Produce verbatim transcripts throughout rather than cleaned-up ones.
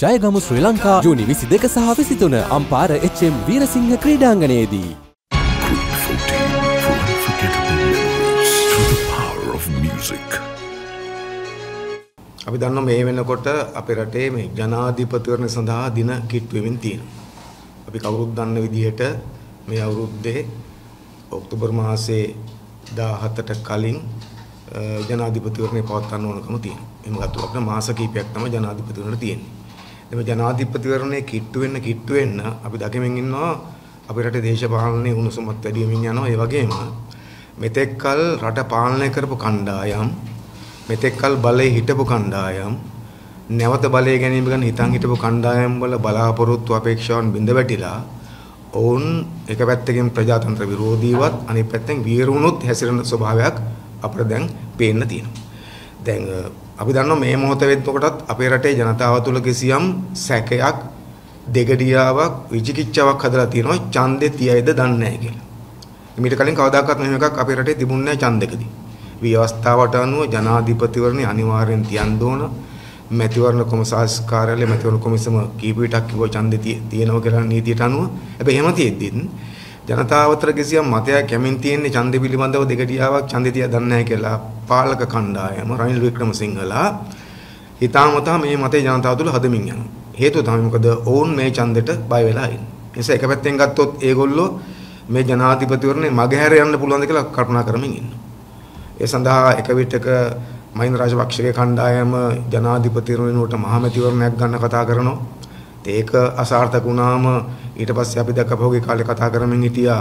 ජයගමු ශ්‍රී ලංකා ජූනි විසිදෙක සහ විසිතුන අම්පාර එච් එම් වීරසිංහ ක්‍රීඩාංගණයේදී. අපි දන්නවා මේ වෙනකොට අපේ රටේ මේ ජනාධිපතිවරණ සඳහා දින කිට්ටු වෙමින් තියෙනවා. අපි කවුරුත් දන්න විදිහට මේ අවුරුද්දේ ඔක්තෝබර් මාසයේ දාහතට කලින් ජනාධිපතිවරණය පවත්වන්න ඕනකම තියෙනවා. එහෙම ගත්තොත් අපිට මාස කිහිපයක් තමයි ජනාධිපතිවරණ තියෙන්නේ. මේ ජනාධිපතිවරණය කිට්ටු වෙන්න කිට්ටු වෙන්න අපි දකිමින් ඉන්නවා අපේ රටේ දේශපාලනයේ උණුසුමත් වැඩි වෙමින් යනවා. ඒ වගේම මෙතෙක්කල් රට පාලනය කරපු කණ්ඩායම් මෙතෙක්කල් බලයේ හිටපු කණ්ඩායම් නැවත බලය ගැනීම ගැන හිතන් හිටපු කණ්ඩායම් වල බලාපොරොත්තු අපේක්ෂාවන් බිඳ වැටිලා ඔවුන් එක පැත්තකින් ප්‍රජාතන්ත්‍ර විරෝධීවත් අනිත් පැත්තෙන් වීරුණුත් හැසිරෙන ස්වභාවයක් අපිට දැන් පේන්න තියෙනවා. දැන් අපි දන්නවා මේ මොහොත වෙද්දකොටත් අපේ රටේ ජනතාව තුළ කිසියම් සැකයක් දෙගඩියාවක් විචිකිච්ඡාවක් හදලා තියෙනවා ඡන්දේ තියයිද දන්නේ නැහැ කියලා. ඊට කලින් කවදාකවත් මෙහෙම එකක් අපේ රටේ තිබුණේ නැහැ ඡන්දකදී. ව්‍යවස්ථාවට අනුව ජනාධිපතිවරණේ අනිවාර්යෙන් තියන්න ඕන. මැතිවරණ කොමසාරිස් කාර්යාලය මැතිවරණ කොමිසම කීප විටක් කිව්වා ඡන්දේ තියෙනවා කියලා නීතියට අනුව. හැබැයි එහෙම තියෙද්දිත් ජනතාව අතර කිසියම් මතයක් කැමින් තියෙන්නේ ඡන්දේ පිළිබඳව දෙගටියාවක් ඡන්දේ තියා දන්නේ නැහැ කියලා පාලක කණ්ඩායම රනිල් වික්‍රමසිංහලා හිතාමතා මේ මතේ ජනතාව තුළ හදමින් යනවා. හේතුව තමයි මොකද ඔවුන් මේ ඡන්දෙට බය වෙලා ඉන්නේ. ඒ නිසා එක පැත්තෙන් ගත්තොත් ඒගොල්ලෝ මේ ජනාධිපතිවරණේ මගහැර යන්න පුළුවන්ද කියලා කල්පනා කරමින් ඉන්නවා. ඒ සඳහා එක විටක මහින්ද රාජපක්ෂගේ කණ්ඩායම ජනාධිපතිවරණයට මහමැතිවරණයක් ගන්න කතා කරනවා. ඒක අසාර්ථක වුණාම ඊට පස්සේ අපි දැක්ක පහුගිය කාලේ කතා කරමින් හිටියා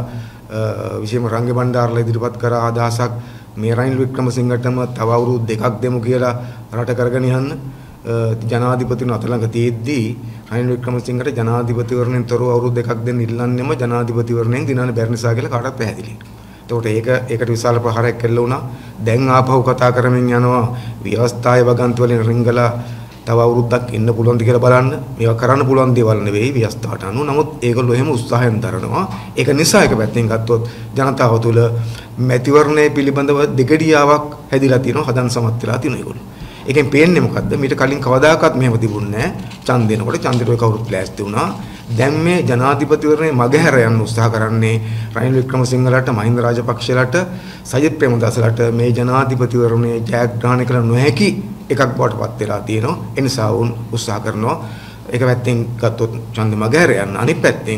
විශේෂම රංගේ බණ්ඩාරලා ඉදිරිපත් කරා අදහසක් මේ රනිල් වික්‍රමසිංහටම තව අවුරුදු දෙකක් දෙමු කියලා රට කරගෙන යන්න. ජනාධිපතිතුමා අත ළඟ තියෙද්දී රනිල් වික්‍රමසිංහට ජනාධිපතිවරණයෙන් තොරව අවුරුදු දෙකක් දෙන්න ඉල්ලන්නෙම ජනාධිපතිවරණයෙන් දිනන්න බැරි නිසා කියලා කාටවත් පැහැදිලි. එතකොට ඒක ඒකට විශාල ප්‍රහාරයක් කෙල්ල වුණා. දැන් ආපහු කතා කරමින් යනවා ව්‍යවස්ථාවේ වගන්ති වලින් රිංගලා තව අවුරුද්දක් ඉන්න පුළුවන්ද කියලා බලන්න. මේවා කරන්න පුළුවන් දේවල් නෙවෙයි ව්‍යවස්ථාවට අනුව. නමුත් ඒගොල්ලෝ එහෙම උත්සාහයෙන් දරනවා. ඒක නිසා එක පැත්තෙන් ගත්තොත් ජනතාව තුළ මැතිවරණය පිළිබඳව දෙගඩියාවක් හැදිලා තියෙනවා. හදන් සමත් වෙලා තියෙනවා ඒගොල්ලෝ. ඒකෙන් පේන්නේ මොකද්ද? මීට කලින් කවදාකවත් මෙහෙම තිබුණේ නැහැ. ඡන්ද දෙනකොට ඡන්දෙට ඔය කවුරුත් ප්ලෑස්ති වුණා. දැන් මේ ජනාධිපතිවරණේ මගහැර යන්න උත්සාහ කරන්නේ රනිල් වික්‍රමසිංහලට මහින්ද රාජපක්ෂලට සජිත් ප්‍රේමදාසලට මේ ජනාධිපතිවරණයේ ජයග්‍රහණය කළ නොහැකි එකක් බවට පත් වෙලා තියෙනවා. ඒ නිසා වුන් උත්සාහ කරනවා එක පැත්තෙන් ගත්තොත් ඡන්ද මගහැර යන්න. අනිත් පැත්තෙන්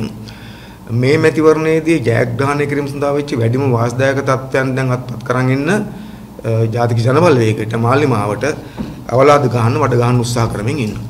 මේ මැතිවරණයේදී ජයග්‍රහණය කිරීම සඳහා වෙච්ච වැඩිම වාස්දායක තත්ත්වයන් දැන් අත්පත් කරන් ඉන්න ජාතික ජනබලවේගයට මාලිමාවට අවලාද ගහන්න වඩ ගහන්න උත්සාහ කරමින් ඉන්නවා.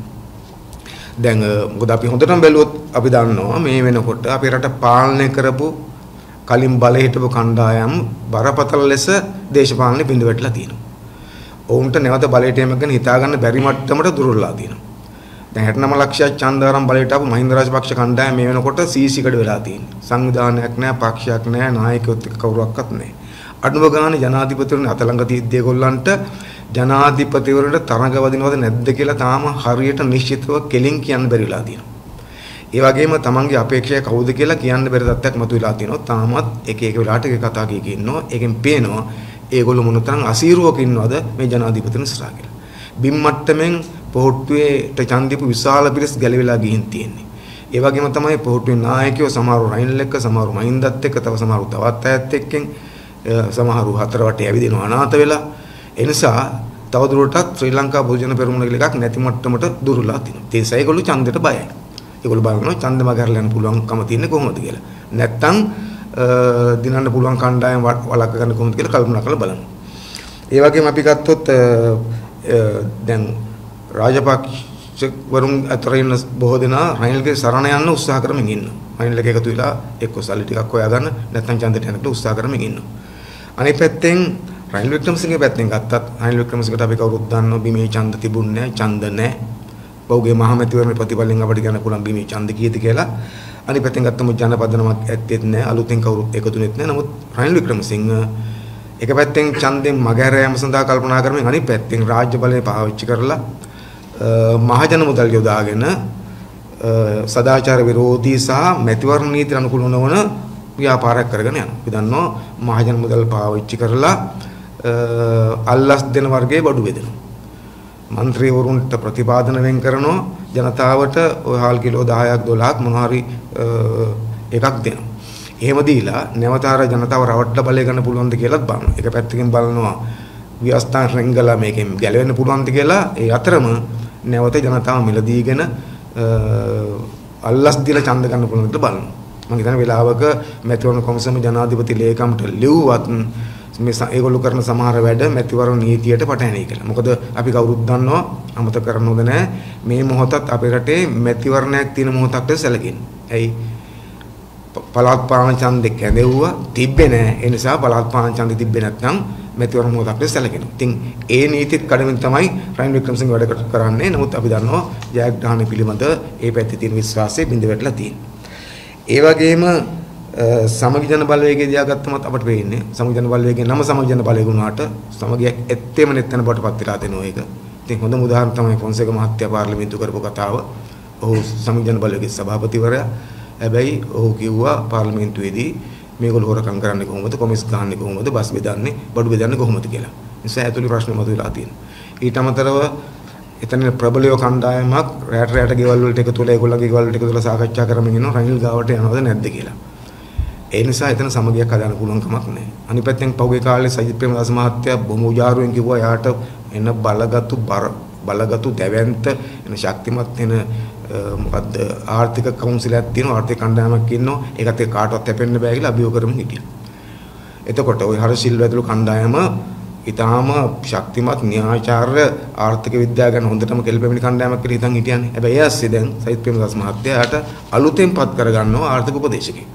දැන් මොකද අපි හොඳටම බැලුවොත් අපි දන්නවා මේ වෙනකොට අපේ රට පාලනය කරපු කලින් බලය හිටපු කණ්ඩායම් බරපතල ලෙස දේශපාලනේ බිඳ වැටලා තියෙනවා. ඔවුන්ට නැවත බලයට එම ගැන හිතා ගන්න බැරි මට්ටමට දුර්වලලා තියෙනවා. දැන් හැත්තෑ නව ලක්ෂයක් ඡන්දාරම් බලයට ආපු මහින්ද රාජපක්ෂ කණ්ඩායම මේ වෙනකොට සීසීකඩ වෙලා තියෙනවා. සංවිධානයක් නැහැ, පක්ෂයක් නැහැ, නායකයොත් එක්ක කවුරක්වත් නැහැ. අනුව ගානේ ජනාධිපතිවරණ අත ළඟ තියෙද්දී ඒගොල්ලන්ට ජනාධිපතිවරණයට තරඟ වදිනවද නැද්ද කියලා තාම හරියට නිශ්චිතව කෙලින් කියන්න බැරි වෙලා තියෙනවා. ඒ වගේම තමන්ගේ අපේක්ෂය කවුද කියලා කියන්න බැරි තත්ත්වයක් මතුවලා තියෙනවා. තාමත් එක එක වෙලාවට එක කතා කිය ඉන්නවා. ඒකෙන් පේනවා ඒගොල්ලෝ මොනතරම් අසීරුවක ඉන්නවද මේ ජනාධිපතිතුමා ඉස්සරහා කියලා. බිම් මට්ටමින් පොහොට්ටුවේට ඡන්දිපු විශාල පිරිස් ගැලවිලා ගිහින් තියෙන්නේ. ඒ වගේම තමයි පොහොට්ටුවේ නායකයෝ සමහරු රනිල් එක්ක, සමහරු මහින්දත් එක්ක, තව සමහරු තවත් අයත් එක්කෙන් සමහරු හතර වටේ ඇවිදිනවා අනාථ වෙලා. ඒ නිසා තවදුරටත් ශ්‍රී ලංකා බොදුජන පෙරමුණ කියලා එකක් නැති මට්ටමට දුර්වලලා තියෙනවා. ඒ නිසා ඒගොල්ලෝ ඡන්දෙට බයයි. ඒගොල්ලෝ බලනවා ඡන්ද මගහැරලා යන්න පුළුවන්කම තියෙන්නේ කොහොමද කියලා. නැත්තම් දිනන්න පුළුවන් කණ්ඩායම් වළක්ව ගන්න කොහොමද කියලා කල්පනා කරලා බලනවා. ඒ වගේම අපි ගත්තොත් දැන් රාජපක්ෂ වරුන් අතර ඉන්න බොහෝ දෙනා රනිල්ගේ සරණ යන්න උත්සාහ කරමින් ඉන්නවා. රනිල්ගේ එකතු වෙලා එක්ක සල්ලි ටිකක් හොයාගන්න නැත්නම් ඡන්දෙට යනකොට උත්සාහ කරමින් ඉන්නවා. අනිත් පැත්තෙන් රනිල් වික්‍රමසිංහගේ පැත්තෙන් ගත්තත් රනිල් වික්‍රමසිංහට අපි කවුරුත් දන්නවා බිමේ ඡන්ද තිබුණේ නැහැ, ඡන්ද නැහැ. පෞගේ මහමැතිවරණ ප්‍රතිඵලෙන් අපිට ගන්න පුළුවන් බිමේ ඡන්ද කීයද කියලා. අනිත් පැත්තෙන් ගත්තම ජනපදනමක් ඇත්තෙත් නැහැ, අලුතෙන් කවුරුත් එකතුනෙත් නැහැ. නමුත් රනිල් වික්‍රමසිංහ එක පැත්තෙන් ඡන්දෙන් මගහැර යාම සඳහා කල්පනා කරමින් අනිත් පැත්තෙන් රාජ්‍ය බලය පාවිච්චි කරලා මහජන මුදල් යොදාගෙන සදාචාර විරෝධී සහ මැතිවරණ නීති අනුකූල නොවන ව්‍යාපාරයක් කරගෙන යනවා. අපි දන්නවා මහජන මුදල් පාවිච්චි කරලා අල්ලස් දෙන වර්ගයේ බඩු බෙදෙනවා. മന്ത്രിවරුන්ට ප්‍රතිපාදන වෙන් කරනවා ජනතාවට ඔය හාල් කිලෝ දහයක් දොළහක් මොනවා හරි එකක් දෙනවා. එහෙම දීලා නැවත අර ජනතාව රවට්ටලා බලය ගන්න පුළුවන්ද කියලාත් බලනවා. එක පැත්තකින් බලනවා ව්‍යවස්ථා රැංගලා මේකෙන් ගැලවෙන්න පුළුවන්ද කියලා. ඒ අතරම නැවත ජනතාව මිලදීගෙන අල්ලස් දීලා ඡන්ද ගන්න පුළුවන්ද කියලා බලනවා. මම හිතන්නේ වෙලාවක මැතිවරණ කොමිසම ජනාධිපති ලේකම්ට ලිව්වත් මේ ඒගොල්ලෝ කරන සමහර වැඩ මැතිවරණ නීතියට පටහැනි කියලා. මොකද අපි කවුරුත් දන්නවා අමතක කරන්න හොඳ නැහැ මේ මොහොතත් අපේ රටේ මැතිවරණයක් තියෙන මොහොතක් සැලකෙන්නේ. ඇයි පළාත් පාලන ඡන්දෙ කැඳෙව්වා තිබ්බේ නැහැ. ඒ නිසා පළාත් පාලන ඡන්දෙ තිබ්බේ නැත්නම් මැතිවරණ මොහොතක් සැලකෙනවා. ඉතින් ඒ නීතිත් කඩමින් තමයි රනිල් වික්‍රමසිංහ වැඩ කරන්නේ. නමුත් අපි දන්නවා ජයග්‍රහණය පිළිබඳ ඒ පැත්තේ තියෙන විශ්වාසය බිඳ වැටලා තියෙනවා. ඒ වගේම සමගි ජන බලවේගය දිහාගත්තමත් අපට වෙන්නේ සමගි ජන බලවේගයේ නම සමගි ජන බලවේග වුණාට සමගියක් ඇත්තේම නැත්නම් බටපත් වෙලා දෙනවා ඒක. ඉතින් හොඳම උදාහරණ තමයි ෆොන්සේක මහත්තයා පාර්ලිමේන්තුව කරපු කතාව. ඔහු සමගි ජන බලවේගයේ සභාපතිවරයා. හැබැයි ඔහු කිව්වා පාර්ලිමේන්තුවේදී මේගොල්ලෝ හොරකම් කරන්නේ කොහොමද, කොමිස් ගහන්නේ කොහොමද, බස් බෙදන්නේ, බඩු බෙදන්නේ කොහොමද කියලා. නිසා ඇතුළේ ප්‍රශ්න මතුවලා තියෙනවා. ඊට අමතරව එතන ප්‍රබලයෝ කණ්ඩායමක් රැට රැට ගෙවල් වලට එකතු වෙලා ඒගොල්ලන්ගේ ගෙවල් වලට එකතු වෙලා සාකච්ඡා කරමින් ඉන්නවා රනිල් ගාවට යනවද නැද්ද කියලා. ඒ නිසා එතන සමගියක් හදාන්න පුළුවන් කමක් නැහැ. අනිත් පැත්තෙන් පහුගිය කාලේ සජිත් ප්‍රේමදාස මහත්තයා බොමු උජාරුවෙන් කිව්වා යාට එන බලගත්ු බලගත්ු දැවැන්ත එන ශක්තිමත් වෙන මොකද්ද ආර්ථික කවුන්සිලයක් තියෙනවා ආර්ථික කණ්ඩායමක් ඉන්නවා ඒකත් එක්ක කාටවත් හැපෙන්න බෑ කියලා අභියෝග කරමින් හිටියා. එතකොට ওই හර්ෂිල් වැදලු කණ්ඩායම ඊටාම ශක්තිමත් න්‍යායාචාර්ය ආර්ථික විද්‍යාව ගැන හොඳටම කෙල්පෙමිනි කණ්ඩායමක් කියලා හිතන් හිටියන්නේ. හැබැයි ඒ ඇස්සේ දැන් සජිත් ප්‍රේමදාස මහත්තයාට අලුතෙන් පත් කරගන්නවා ආර්ථික උපදේශකයෙක්.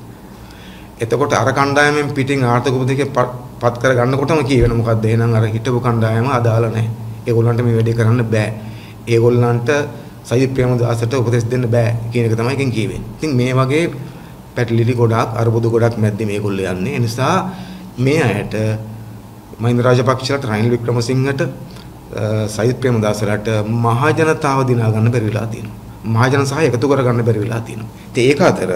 එතකොට අර කණ්ඩායමෙන් පිටින් ආර්ථික උපදේශකයෙක් පත් කරගන්නකොටම කියවෙන මොකද්ද එහෙනම් අර හිටපු කණ්ඩායම අදාළ නැහැ. ඒගොල්ලන්ට මේ වැඩේ කරන්න බෑ. ඒගොල්ලන්ට සජිත් ප්‍රේමදාසට උපදෙස් දෙන්න බෑ කියන එක තමයි එකෙන් කියවෙන්නේ. ඉතින් මේ වගේ පැටලිලි ගොඩක් අරබුදු ගොඩක් මැද්දේ මේගොල්ලෝ යන්නේ. ඒ නිසා මේ අයට මහින්ද රාජපක්ෂලට රනිල් වික්‍රමසිංහට සජිත් ප්‍රේමදාසලට මහ ජනතාව දිනා ගන්න බැරි වෙලා තියෙනවා. මහ ජන සහය එකතු කර ගන්න බැරි වෙලා තියෙනවා. ඉතින් ඒක අතර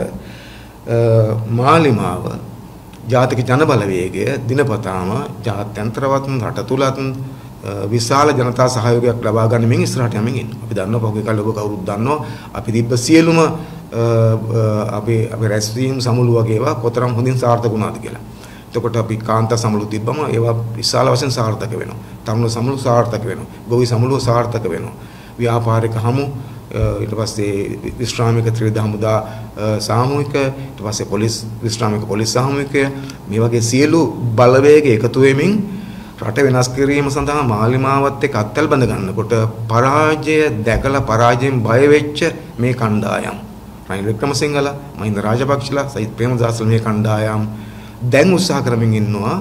මාලිමාව ජාතික ජන බලවේගය දිනපතාම ජාත්‍යන්තරවත් රට තුලත් විශාල ජනතා සහයෝගයක් ලබා ගන්නමින් ඉස්සරහට යමින් ඉන්නවා. අපි දන්නවා පහුගිය කාලේ ඔබ කවුරුත් දන්නවා අපි තිබ්බ සියලුම අපේ අපේ රැස්වීම් සමුළු වගේ ඒවා කොතරම් හොඳින් සාර්ථක වුණාද කියලා. එතකොට අපි කාන්තා සමුළු තිබ්බම ඒවා විශාල වශයෙන් සාර්ථක වෙනවා. තරුණ සමුළු සාර්ථක වෙනවා. ගොවි සමුළු සාර්ථක වෙනවා. ව්‍යාපාරික හමු ඊට පස්සේ විශ්‍රාමික ත්‍රිවිධ හමුදා සාමූහික ඊට පස්සේ පොලිස් විශ්‍රාමික පොලිස් සාමූහිකය මේ වගේ සියලු බලවේග එකතු වෙමින් රට වෙනස් කිරීම සඳහා මාලිමාවත් එක්ක අත්වල බඳ ගන්නකොට පරාජය දැකලා පරාජයෙන් බය වෙච්ච මේ කණ්ඩායම් රනිල් වික්‍රමසිංහලා මහින්ද රාජපක්ෂලා සජිත් ප්‍රේමදාසලා මේ කණ්ඩායම් දැන් උත්සාහ කරමින් ඉන්නවා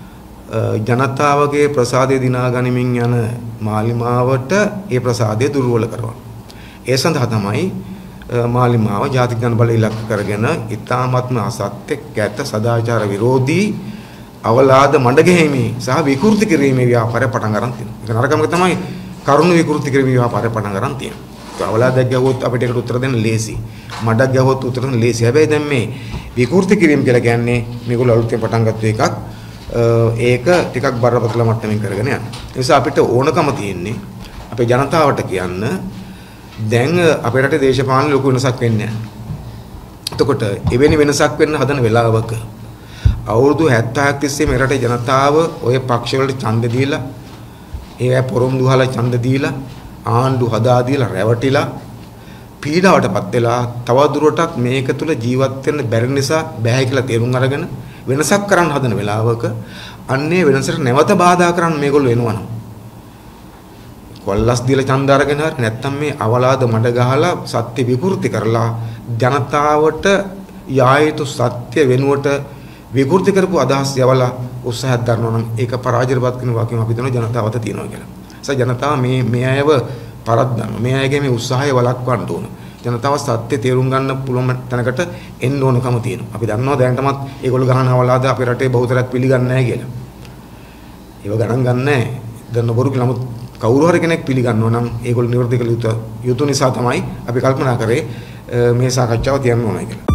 ජනතාවගේ ප්‍රසාදය දිනා ගනිමින් යන මාලිමාවට ඒ ප්‍රසාදය දුර්වල කරනවා. ඒ සඳහා තමයි මාලිමාව ජාතික ජන බලය ඉලක්ක කරගෙන ඉතාමත්ම අසත්‍ය කැත සදාචාර විරෝධී අවලාද මඩගෙහිමි සහ විකෘති කිරීමේ ව්‍යාපාරය පටන් ගන්න තියෙනවා. ඒක නරකම තමයි කරුණු විකෘති කිරීමේ ව්‍යාපාරය පටන් ගන්න තියෙනවා. ඒක අවලාදයක් ගහුවොත් අපිට ඒකට උත්තර දෙන්න ලේසි. මඩක් ගහුවොත් උත්තර දෙන්න ලේසි. හැබැයි දැන් මේ විකෘති කිරීම කියලා කියන්නේ මේගොල්ලෝ අලුතෙන් පටන් ගත්ත එකක්. ඒක ටිකක් බරපතල මට්ටමින් කරගෙන යනවා. ඒ නිසා අපිට ඕනකම තියෙන්නේ අපේ ජනතාවට කියන්න දැන් අපේ රටේ දේශපාලන ලොකු වෙනසක් වෙන්නේ නැහැ. එතකොට එවැනි වෙනසක් වෙන්න හදන වෙලාවක අවුරුදු හැත්තෑවක් තිස්සේ මේ රටේ ජනතාව ඔය පක්ෂ වලට ඡන්ද දීලා ඒවා පොරොන්දු හලා ඡන්ද දීලා ආණ්ඩු හදා දීලා රැවටිලා පීඩාවටපත් වෙලා තවදුරටත් මේක තුල ජීවත් වෙන්න බැරි නිසා බෑ කියලා තේරුම් අරගෙන වෙනසක් කරන්න හදන වෙලාවක අන්නේ වෙනසට නැවත බාධා කරන්න මේගොල්ලෝ එනවනම් කොල්ලස් දීලා ඡන්ද අරගෙන හරි නැත්තම් මේ අවලාද මඩ ගහලා සත්‍ය විකෘති කරලා ජනතාවට යායුතු සත්‍ය වෙනුවට විකෘති කරපු අදහස් යවලා උත්සාහයක් දරනවා නම් ඒක පරාජයපත් කරන වාක්‍යම අපි දන්නවා ජනතාවට තියෙනවා කියලා. ඒ ජනතාව මේ මේ අයව පරද්දන්න මේ අයගේ මේ උත්සාහය වළක්වන්න ඕන. ජනතාව සත්‍ය තේරුම් ගන්න පුළුවන් තැනකට එන්න ඕනකම තියෙනවා. අපි දන්නවා දැනටමත් ඒගොල්ලෝ ගහන අවලාද අපේ රටේ බහුතරයක් පිළිගන්නේ නැහැ කියලා. ඒව ගණන් ගන්න නැහැ. දන්න බොරු කියලා නමුත් කවුරු හරි කෙනෙක් පිළිගන්නවා නම් ඒගොල්ලෝ නිවර්ති කළ යුතු යුතු නිසා තමයි අපි කල්පනා කරේ මේ සාකච්ඡාව තියන්න ඕනයි කියලා.